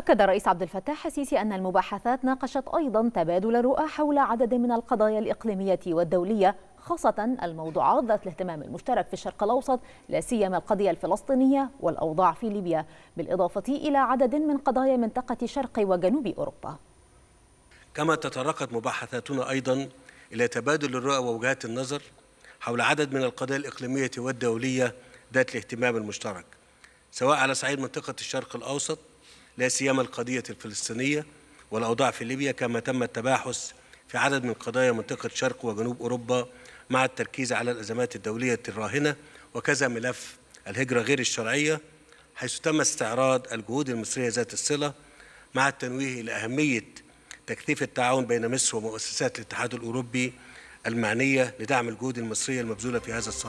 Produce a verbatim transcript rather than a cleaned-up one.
أكد الرئيس عبد الفتاح السيسي أن المباحثات ناقشت أيضا تبادل الرؤى حول عدد من القضايا الإقليمية والدولية، خاصة الموضوعات ذات الاهتمام المشترك في الشرق الأوسط، لا سيما القضية الفلسطينية والأوضاع في ليبيا، بالإضافة إلى عدد من قضايا منطقة شرق وجنوب أوروبا. كما تطرقت مباحثاتنا أيضا إلى تبادل الرؤى ووجهات النظر حول عدد من القضايا الإقليمية والدولية ذات الاهتمام المشترك، سواء على صعيد منطقة الشرق الأوسط، لا سيما القضية الفلسطينية والأوضاع في ليبيا، كما تم التباحث في عدد من قضايا منطقة شرق وجنوب أوروبا مع التركيز على الأزمات الدولية الراهنة، وكذا ملف الهجرة غير الشرعية، حيث تم استعراض الجهود المصرية ذات الصلة مع التنويه إلى أهمية تكثيف التعاون بين مصر ومؤسسات الاتحاد الأوروبي المعنية لدعم الجهود المصرية المبذولة في هذا الصدد.